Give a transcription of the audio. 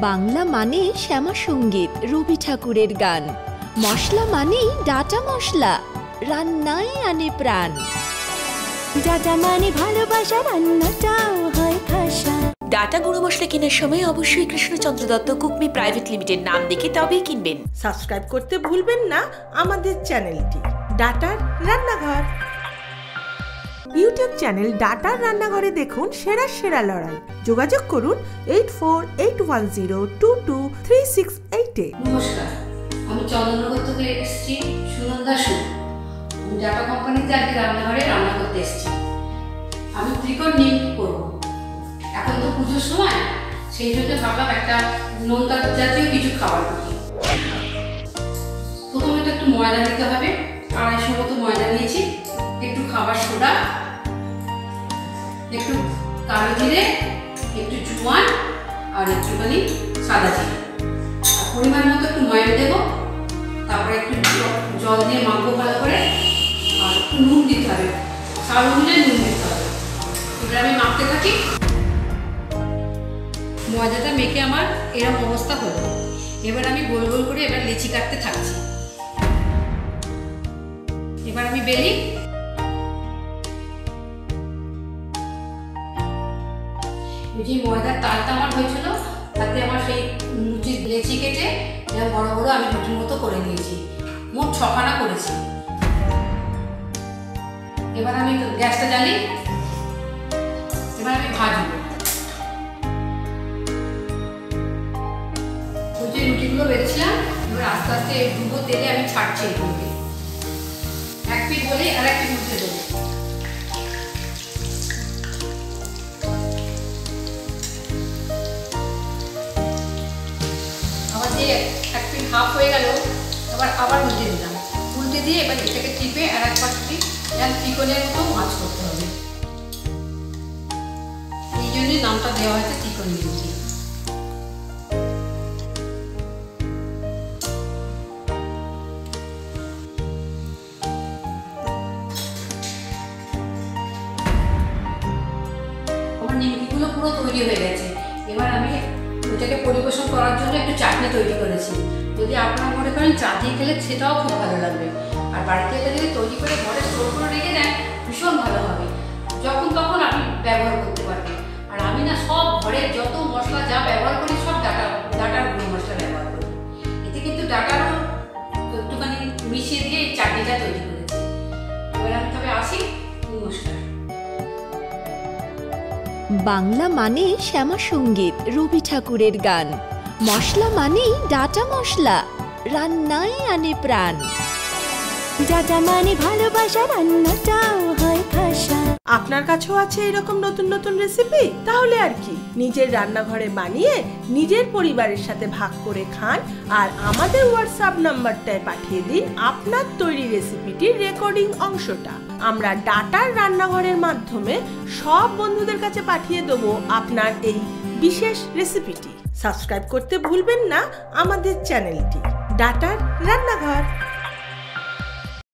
বাংলা মানে শ্যামা সঙ্গীত, রবি ঠাকুরের গান। মশলা মানেই ডাটা মশলা, রান্নায় আনে প্রাণ। ডাটা মানে ভালোবাসা, রান্নাটাও হয় খাসা। ডাটা গুঁড়ো মশলা কেনার সময় অবশ্যই কৃষ্ণচন্দ্র দত্ত কুকমি প্রাইভেট লিমিটেড নাম দেখে তবেই কিনবেন। সাবস্ক্রাইব করতে ভুলবেন না আমাদের চ্যানেলটি ডাটার রান্নাঘর। ইউটিউব চ্যানেল ডাটার রান্নাঘরে দেখুন সেরা সেরা লড়াই। যোগাযোগ করুন 8481022368-এ। নমস্কার, আমি চন্দননগর থেকে এসেছি সুনন্দা সু। আমি ডাটা কোম্পানিতে আজকে রান্নাঘরে রান্না করতে এসেছি। আমি ত্রিকোণ নিম করবো। এখন তো পুজোর সময়, সেই জন্য ভাবলাম একটা নোনতা জাতীয় কিছু খাবার করি। প্রথমে তো একটু ময়দা নিতে হবে, 250 মতো ময়দা নিয়েছি, একটু খাবার সোডা, একটু কালো জিরে, একটু জোয়ান আর একটুখানি সাদা জিরে, আর পরিমাণ মতো একটু ময়দা দেবো। তারপরে একটু জল দিয়ে মাখবো ভালো করে, আর একটু নুন দিতে হবে, স্বাদ অনুযায়ী নুন দিতে হবে। এবার আমি মাখতে থাকি। ময়দাটা মেখে আমার এরকম অবস্থা হলো। এবার আমি গোল গোল করে এবার লেচি কাটতে থাকছি। এবার আমি বেলি। যে ময়দার তালটা আমার হয়েছিল, তাতে আমার সেই লেচি কেটে বড় বড় আমি রুটির মতো করে নিয়েছি। মোট 6খানা করেছি। এবার আমি গ্যাসটা জ্বালি। এবার আমি ভাজবো। যে রুটিগুলো বেড়েছিলাম, এবার আস্তে আস্তে ডুবো তেলে আমি ছাড়ছি এগুলোকে। এক পিঠ বলে আর এক পিঠ উঠে দেবো। আবার যে এক পিঠ হাফ হয়ে গেল, আবার উল্টে দিলাম। উল্টে দিয়ে এবার এটাকে টিপে আর এক পাশটি ত্রিকোণের মতো মাছ করতে হবে। এই জন্যই নামটা দেওয়া হয়েছে ত্রিকোণ নিমকি। নিমকিগুলো পুরো তৈরি হয়ে গেছে। এবার আমি ওটাকে পরিবেশন করার জন্য একটু চাটনি তৈরি করেছি। যদি আপনারা মনে করেন চা দিয়ে খেলে সেটাও খুব ভালো লাগবে। আর বাড়িতে এলে যদি তৈরি করে ঘরে স্টোর করে রেখে দেন, ভীষণ ভালো হবে। যখন তখন আপনি ব্যবহার করতে পারবেন। আর আমি না সব ঘরের যত মশলা যা ব্যবহার করি, সব ডাটার গুঁড়ো মশলা ব্যবহার করি। এতে কিন্তু ডাটারও একটুখানি মিশিয়ে দিয়ে এই চাটনিটা তৈরি করেছি। এবার আমি তবে আসি। নমস্কার। বাংলা মানে শ্যামা সঙ্গীত, রবি ঠাকুরের গান। মশলা মানেই ডাটা মশলা, রান্নায় আনে প্রাণ। ডাটা মানে ভালোবাসা, রান্নাটাও হয় খাসা। আপনার কাছেও আছে এরকম নতুন নতুন রেসিপি? তাহলে আর কি, নিজের রান্নাঘরে বানিয়ে নিজের পরিবারের সাথে ভাগ করে খান, আর আমাদের হোয়াটসঅ্যাপ নাম্বারটায় পাঠিয়ে দিন আপনার তৈরি রেসিপিটির রেকর্ডিং অংশটা। আমরা ডাটার রান্নাঘরের মাধ্যমে সব বন্ধুদের কাছে পাঠিয়ে দেবো আপনার এই বিশেষ রেসিপিটি। সাবস্ক্রাইব করতে ভুলবেন না আমাদের চ্যানেলটি ডাটার রান্নাঘর।